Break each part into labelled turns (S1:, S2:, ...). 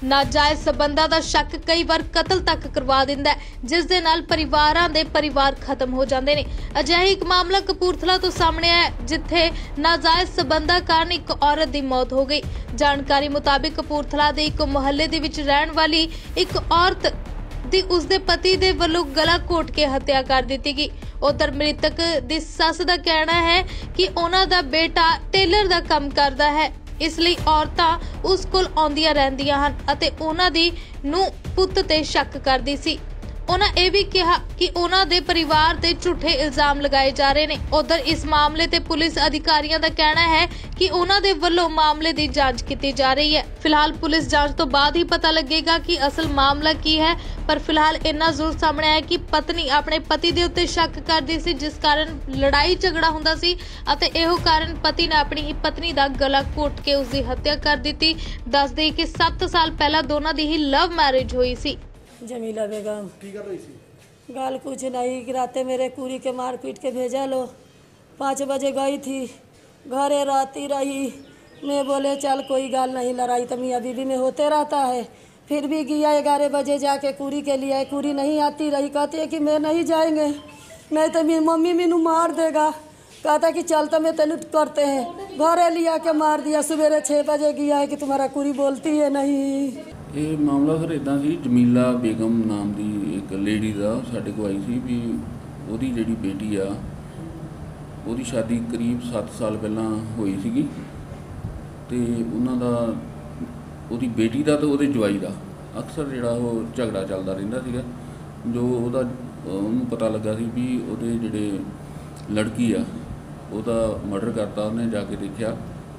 S1: ਨਾਜਾਇਜ਼ ਸਬੰਧਾਂ ਦਾ ਸ਼ੱਕ ਕਈ ਵਾਰ ਕਤਲ ਤੱਕ ਕਰਵਾ ਦਿੰਦਾ ਹੈ, ਜਿਸ ਦੇ ਨਾਲ ਪਰਿਵਾਰਾਂ ਦੇ ਪਰਿਵਾਰ ਖਤਮ ਹੋ ਜਾਂਦੇ ਨੇ। ਅਜਿਹਾ ਇੱਕ ਮਾਮਲਾ ਕਪੂਰਥਲਾ ਤੋਂ ਸਾਹਮਣੇ ਆਇਆ, ਜਿੱਥੇ ਨਾਜਾਇਜ਼ ਸਬੰਧਾਂ ਕਾਰਨ ਇੱਕ ਔਰਤ ਦੀ ਮੌਤ ਹੋ ਗਈ। ਜਾਣਕਾਰੀ ਮੁਤਾਬਿਕ ਕਪੂਰਥਲਾ ਦੇ ਇੱਕ ਮੁਹੱਲੇ ਦੇ ਵਿੱਚ ਰਹਿਣ ਵਾਲੀ ਇੱਕ ਔਰਤ ਦੀ ਉਸਦੇ ਪਤੀ ਦੇ ਵੱਲੋਂ ਗਲਾ ਘੋਟ ਕੇ ਹੱਤਿਆ ਕਰ ਦਿੱਤੀ ਗਈ। ਉਧਰ ਮ੍ਰਿਤਕ ਦੀ ਸੱਸ ਦਾ ਕਹਿਣਾ ਹੈ ਕਿ ਉਹਨਾਂ ਦਾ ਬੇਟਾ ਟੇਲਰ ਦਾ ਕੰਮ ਕਰਦਾ ਹੈ, ਇਸ ਲਈ ਔਰਤਾਂ ਉਸ ਕੋਲ ਆਉਂਦੀਆਂ ਰਹਿੰਦੀਆਂ ਹਨ ਅਤੇ ਉਹਨਾਂ ਦੀ ਨੂੰ ਪੁੱਤ ਤੇ ਸ਼ੱਕ ਕਰਦੀ ਸੀ। ਉਹਨਾਂ ਇਹ ਵੀ ਕਿਹਾ ਕਿ ਉਹਨਾਂ ਦੇ ਪਰਿਵਾਰ ਤੇ ਝੂਠੇ ਇਲਜ਼ਾਮ ਲਗਾਏ ਜਾ ਰਹੇ ਨੇ। ਉਧਰ ਇਸ ਮਾਮਲੇ ਤੇ ਪੁਲਿਸ ਅਧਿਕਾਰੀਆਂ ਦਾ ਕਹਿਣਾ ਹੈ ਕਿ ਉਹਨਾਂ ਦੇ ਵੱਲੋਂ ਮਾਮਲੇ ਦੀ ਜਾਂਚ ਕੀਤੀ ਜਾ ਰਹੀ ਹੈ। ਫਿਲਹਾਲ ਪੁਲਿਸ ਜਾਂਚ ਤੋਂ ਬਾਅਦ ਹੀ ਪਤਾ ਲੱਗੇਗਾ ਕਿ ਅਸਲ ਮਾਮਲਾ ਕੀ ਹੈ, ਪਰ ਫਿਲਹਾਲ ਇੰਨਾ ਜ਼ਰੂਰ ਸਾਹਮਣੇ ਆਇਆ ਕਿ ਪਤਨੀ ਆਪਣੇ ਪਤੀ ਦੇ ਉੱਤੇ ਸ਼ੱਕ ਕਰਦੀ ਸੀ, ਜਿਸ ਕਾਰਨ ਲੜਾਈ ਝਗੜਾ ਹੁੰਦਾ ਸੀ ਅਤੇ ਇਹੋ ਕਾਰਨ ਪਤੀ ਨੇ ਆਪਣੀ ਹੀ ਪਤਨੀ ਦਾ ਗਲਾ ਘੋਟ ਕੇ ਉਸ ਦੀ ਹੱਤਿਆ ਕਰ ਦਿੱਤੀ। ਦੱਸ ਦੇਈਏ ਕਿ 7 ਸਾਲ ਪਹਿਲਾਂ ਦੋਨਾਂ ਦੀ ਹੀ ਲਵ ਮੈਰਿਜ ਹੋਈ ਸੀ।
S2: जमीला बेगम
S3: की कर रही थी?
S2: गाल कुछ नहीं गिराते मेरे कुरी के मार पीट के भेजा लो। 5 बजे गई थी, घरे रहती रही। मैं बोले चल कोई गाल नहीं, लड़ाई तो मियाँ बीवी में होते रहता है। फिर भी गया 11 बजे जाके कुरी के लिए, कुरी नहीं आती रही, कहती है कि मैं नहीं जाएंगे, नहीं तो मेरी मम्मी मैनू मार देगा। कहता कि चल तो मैं तेन करते हैं, घरे लिया के मार दिया। सवेरे 6 बजे गया है कि तुम्हारा कुरी बोलती है नहीं।
S4: ਇਹ ਮਾਮਲਾ ਸਰ ਇੱਦਾਂ ਸੀ, ਜਮੀਲਾ ਬੇਗਮ ਨਾਮ ਦੀ ਇੱਕ ਲੇਡੀ ਦਾ ਸਾਡੇ ਕੋਲ ਆਈ ਸੀ ਵੀ ਉਹਦੀ ਜਿਹੜੀ ਬੇਟੀ ਆ ਉਹਦੀ ਸ਼ਾਦੀ ਕਰੀਬ 7 ਸਾਲ ਪਹਿਲਾਂ ਹੋਈ ਸੀਗੀ ਤੇ ਉਹਨਾਂ ਦਾ ਉਹਦੀ ਬੇਟੀ ਦਾ ਤੇ ਉਹਦੇ ਜਵਾਈ ਦਾ ਅਕਸਰ ਜਿਹੜਾ ਉਹ ਝਗੜਾ ਚੱਲਦਾ ਰਹਿੰਦਾ ਸੀਗਾ। ਜੋ ਉਹਨੂੰ ਪਤਾ ਲੱਗਾ ਸੀ ਵੀ ਉਹਦੇ ਜਿਹੜੇ ਲੜਕੀ ਆ ਉਹਦਾ ਮਰਡਰ ਕਰਤਾ, ਉਹਨੇ ਜਾ ਕੇ ਦੇਖਿਆ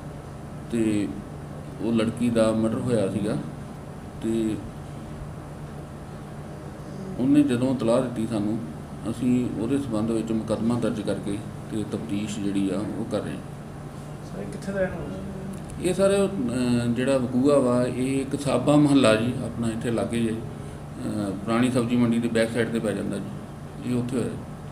S4: ਤੇ ਉਹ ਲੜਕੀ ਦਾ ਮਰਡਰ ਹੋਇਆ ਸੀਗਾ ਤੇ ਉਹਨੇ ਜਦੋਂ ਇਤਲਾਹ ਦਿੱਤੀ ਸਾਨੂੰ, ਅਸੀਂ ਉਹਦੇ ਸੰਬੰਧ ਵਿੱਚ ਮੁਕੱਦਮਾ ਦਰਜ ਕਰਕੇ ਤੇ ਤਫਤੀਸ਼ ਜਿਹੜੀ ਆ ਉਹ ਕਰ ਰਹੇ ਹਾਂ।
S3: ਸਰ ਕਿੱਥੇ ਦਾ ਰਹਿਣ ਵਾਲਾ?
S4: ਇਹ ਸਰ ਜਿਹੜਾ ਵਕੂਆ ਵਾ ਇਹ ਇੱਕ ਸਾਬਾ ਮਹੱਲਾ ਜੀ, ਆਪਣਾ ਇੱਥੇ ਲਾਗੇ ਜੇ ਪੁਰਾਣੀ ਸਬਜ਼ੀ ਮੰਡੀ ਦੇ ਬੈਕ ਸਾਈਡ ਤੇ ਪੈ ਜਾਂਦਾ ਜੀ, ਇਹ ਉੱਥੇ ਹੋਇਆ।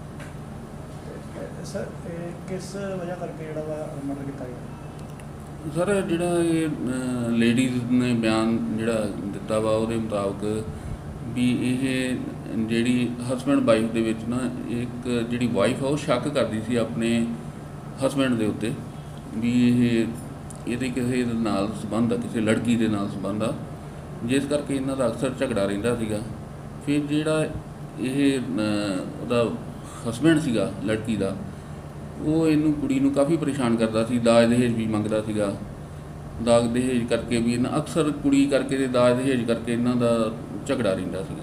S3: ਸਰ ਕਿਸ ਵਜ੍ਹਾ ਕਰਕੇ ਜਿਹੜਾ ਵਾ ਮਰਡਰ ਕੀਤਾ ਗਿਆ?
S4: ਸਰ ਜਿਹੜਾ ਇਹ ਲੇਡੀਜ਼ ਨੇ ਬਿਆਨ ਜਿਹੜਾ ਦਿੱਤਾ ਵਾ ਉਹਦੇ ਮੁਤਾਬਕ ਵੀ ਇਹ ਜਿਹੜੀ ਹਸਬੈਂਡ ਵਾਈਫ ਦੇ ਵਿੱਚ ਨਾ ਇੱਕ ਜਿਹੜੀ ਵਾਈਫ ਆ ਉਹ ਸ਼ੱਕ ਕਰਦੀ ਸੀ ਆਪਣੇ ਹਸਬੈਂਡ ਦੇ ਉੱਤੇ ਵੀ ਇਹਦੇ ਕਿਸੇ ਦੇ ਨਾਲ ਸੰਬੰਧ ਆ, ਕਿਸੇ ਲੜਕੀ ਦੇ ਨਾਲ ਸੰਬੰਧ ਆ, ਜਿਸ ਕਰਕੇ ਇਹਨਾਂ ਦਾ ਅਕਸਰ ਝਗੜਾ ਰਹਿੰਦਾ ਸੀਗਾ। ਫਿਰ ਜਿਹੜਾ ਇਹ ਉਹਦਾ ਹਸਬੈਂਡ ਸੀਗਾ ਲੜਕੀ ਦਾ, ਉਹ ਇਹਨੂੰ ਕੁੜੀ ਨੂੰ ਕਾਫੀ ਪਰੇਸ਼ਾਨ ਕਰਦਾ ਸੀ, ਦਾਜ ਦਹੇਜ ਵੀ ਮੰਗਦਾ ਸੀਗਾ। ਦਾਜ ਦਹੇਜ ਕਰਕੇ ਵੀ ਇਹਨਾਂ ਅਕਸਰ ਕੁੜੀ ਕਰਕੇ ਤੇ ਦਾਜ ਦਹੇਜ ਕਰਕੇ ਇਹਨਾਂ ਦਾ ਝਗੜਾ ਰਹਿੰਦਾ ਸੀਗਾ।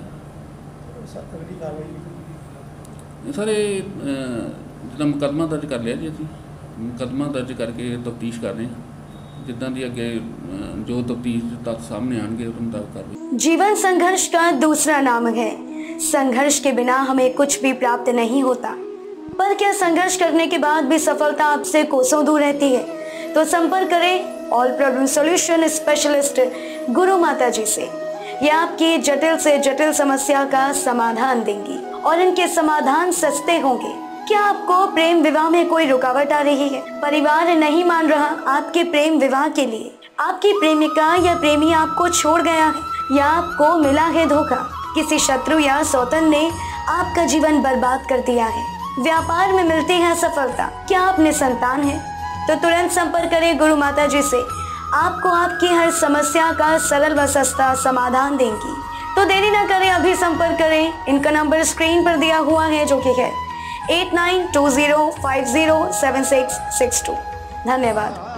S4: ਸਾਰੇ ਜਿੱਦਾਂ ਮੁਕੱਦਮਾ ਦਰਜ ਕਰ ਲਿਆ ਜੀ, ਅਸੀਂ ਮੁਕੱਦਮਾ ਦਰਜ ਕਰਕੇ ਤਫਤੀਸ਼ ਕਰ ਰਹੇ ਹਾਂ। ਜਿੱਦਾਂ ਦੀ ਅੱਗੇ ਜੋ ਤਫਤੀਸ਼ ਤੱਕ ਸਾਹਮਣੇ ਆਣਗੇ ਉਸ ਮੁਤਾਬਕ ਕਰ ਰਹੇ।
S5: जीवन संघर्ष का दूसरा नाम है। संघर्ष के बिना हमें कुछ भी प्राप्त नहीं होता, पर क्या संघर्ष करने के बाद भी सफलता आपसे कोसों दूर रहती है? तो संपर्क करें ऑल प्रॉब्लम सॉल्यूशन स्पेशलिस्ट गुरु माता जी से। ये आपकी जटिल से जटिल समस्या का समाधान देंगी और इनके समाधान सस्ते होंगे। क्या आपको प्रेम विवाह में कोई रुकावट आ रही है? परिवार नहीं मान रहा आपके प्रेम विवाह के लिए? आपकी प्रेमिका या प्रेमी आपको छोड़ गया है या आपको मिला है धोखा? किसी शत्रु या सौतन ने आपका जीवन बर्बाद कर दिया है? व्यापार में मिलती है सफलता? क्या आप निसंतान हैं? तो तुरंत संपर्क करें गुरु माता जी से। आपको आपकी हर समस्या का सरल व सस्ता समाधान देंगी। तो देरी न करें, अभी संपर्क करें। इनका नंबर स्क्रीन पर दिया हुआ है, जो कि है 8920507662। धन्यवाद।